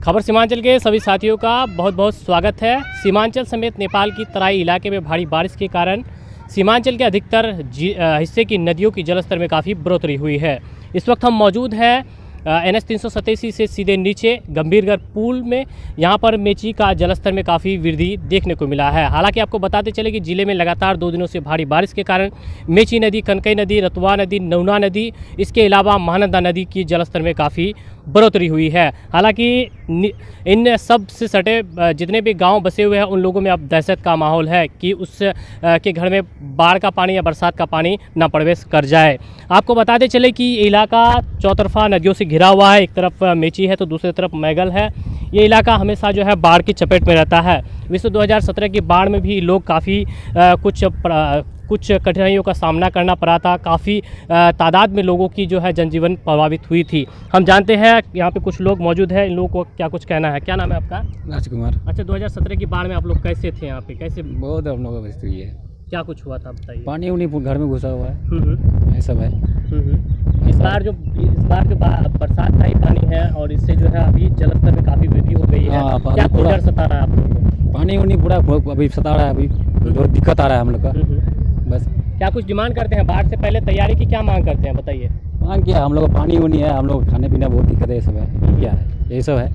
खबर सीमांचल के सभी साथियों का बहुत बहुत स्वागत है। सीमांचल समेत नेपाल की तराई इलाके में भारी बारिश के कारण सीमांचल के अधिकतर हिस्से की नदियों की जलस्तर में काफ़ी बढ़ोतरी हुई है। इस वक्त हम मौजूद हैं NH 387 से सीधे नीचे गंभीरगढ़ पुल में। यहाँ पर मेची का जलस्तर में काफ़ी वृद्धि देखने को मिला है। हालांकि आपको बताते चले कि जिले में लगातार 2 दिनों से भारी बारिश के कारण मेची नदी, कनकई नदी, रतुआ नदी, नौना नदी, इसके अलावा महानंदा नदी की जलस्तर में काफ़ी बढ़ोतरी हुई है। हालांकि इन सब से सटे जितने भी गांव बसे हुए हैं उन लोगों में अब दहशत का माहौल है कि उस के घर में बाढ़ का पानी या बरसात का पानी न प्रवेश कर जाए। आपको बताते चले कि ये इलाका चौतरफा नदियों से घिरा हुआ है। एक तरफ मेची है तो दूसरी तरफ मैगल है। ये इलाका हमेशा जो है बाढ़ की चपेट में रहता है। विश्व 2017 की बाढ़ में भी लोग काफ़ी कुछ कठिनाइयों का सामना करना पड़ा था। काफ़ी तादाद में लोगों की जो है जनजीवन प्रभावित हुई थी। हम जानते हैं यहाँ पे कुछ लोग मौजूद हैं, इन लोगों को क्या कुछ कहना है। क्या नाम है आपका? राजकुमार। अच्छा, 2017 की बाढ़ में आप लोग कैसे थे यहाँ पे? कैसे? बहुत हम लोगों का हुई है। क्या कुछ हुआ था बताइए। पानी उन्हीं घर में घुसा हुआ है, ये सब है। इस बार जो बरसात का ही पानी है और इससे जो है अभी जलस्तर में काफ़ी वृद्धि हो गई है। क्या कुछ डर सता रहा है आप लोगों को? पानी उन्हीं पूरा अभी सता रहा है, अभी बहुत दिक्कत आ रहा है हम लोग का। बस क्या कुछ डिमांड करते हैं? बाढ़ से पहले तैयारी की क्या मांग करते हैं बताइए। मांग क्या, हम लोग का पानी उन्हीं है, हम लोग खाने पीने बहुत दिक्कत है, ये सब है। क्या है, यही सब है।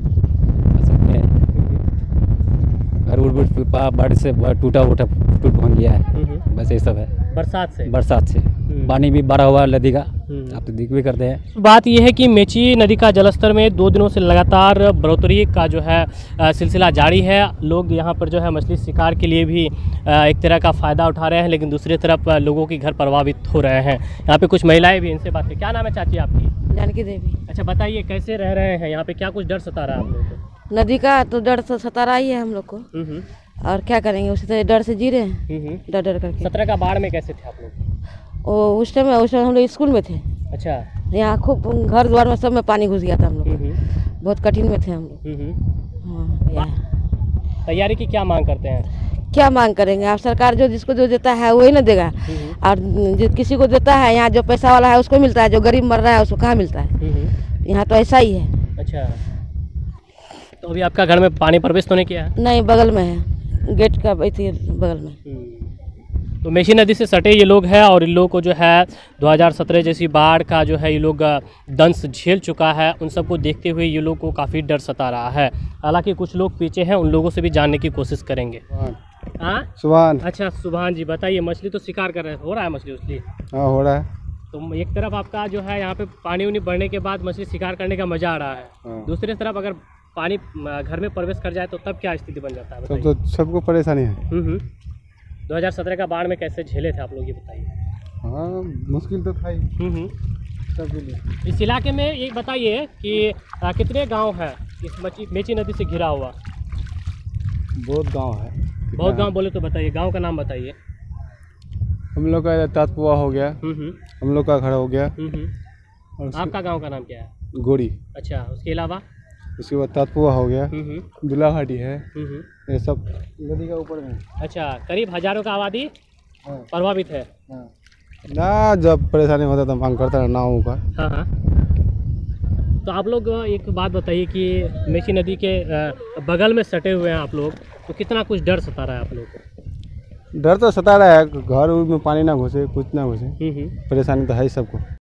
घर बाढ़ से टूट भांग गया है, बस ये सब है। बरसात से पानी भी बढ़ा हुआ है नदी का, आप तो दिख भी करते हैं। बात यह है कि मेची नदी का जलस्तर में 2 दिनों से लगातार बढ़ोतरी का जो है सिलसिला जारी है। लोग यहाँ पर जो है मछली शिकार के लिए भी एक तरह का फ़ायदा उठा रहे हैं, लेकिन दूसरी तरफ लोगों के घर प्रभावित हो रहे हैं। यहाँ पे कुछ महिलाएं भी, इनसे बात करें। क्या नाम है चाची आपकी? जानकी देवी। अच्छा, बताइए कैसे रह रहे हैं यहाँ पे? क्या कुछ डर सता रहा है आप लोगों को? नदी का तो डर तो सता रहा ही है हम लोग को, और क्या करेंगे, उसी तरह डर से जी रहे हैं, डर करके। 17 का बाढ़ में कैसे थे आप लोग? उस टाइम हम लोग स्कूल में थे। अच्छा। यहाँ खूब घर द्वार में सब में पानी घुस गया था हम लोग, बहुत कठिन में थे हम लोग। हाँ, तैयारी की क्या मांग करते हैं? क्या मांग करेंगे, आप सरकार जिसको जो देता है वही ना देगा, और किसी को देता है, यहाँ जो पैसा वाला है उसको मिलता है, जो गरीब मर रहा है उसको कहाँ मिलता है। यहाँ तो ऐसा ही है। अच्छा, तो अभी आपका घर में पानी प्रवेश तो नहीं किया है? नहीं, बगल में है, गेट का बगल में। तो मेची नदी से सटे ये लोग हैं और इन लोगों को जो है 2017 जैसी बाढ़ का जो है ये लोग दंश झेल चुका है। उन सबको देखते हुए ये लोग को काफ़ी डर सता रहा है। हालांकि कुछ लोग पीछे हैं, उन लोगों से भी जानने की कोशिश करेंगे। हाँ, सुभान। अच्छा सुभान जी, बताइए, मछली तो शिकार कर रहे हैं, हो रहा है मछली उछली? हाँ, हो रहा है। तो एक तरफ आपका जो है यहाँ पे पानी उनी बढ़ने के बाद मछली शिकार करने का मज़ा आ रहा है, दूसरी तरफ अगर पानी घर में प्रवेश कर जाए तो तब क्या स्थिति बन जाता है? तब तो सबको परेशानी है। 2017 का बाढ़ में कैसे झेले थे आप लोग, ये बताइए। हाँ, मुश्किल तो था ही सबके लिए। इस इलाके में ये बताइए कि कितने गांव हैं इस मेची नदी से घिरा हुआ? बहुत गांव है। बहुत गांव बोले तो बताइए, गांव का नाम बताइए। हम लोग का तातपुआ हो गया, हम लोग का घर हो गया। और आपका गांव का नाम क्या है? गोरी। अच्छा, उसके अलावा? उसके बाद तातपुआ हो गया, दुलाहाटी है, ये सब नदी का ऊपर में। अच्छा, करीब हजारों का आबादी प्रभावित है। ना, जब परेशानी होता तो मांग करता है नावों का। हाँ। तो आप लोग एक बात बताइए कि मेची नदी के बगल में सटे हुए हैं आप लोग, तो कितना कुछ डर सता रहा है आप लोग को? डर तो सता रहा है, घर में पानी ना घुसे, कुछ ना घुसे, परेशानी तो है ही सबको।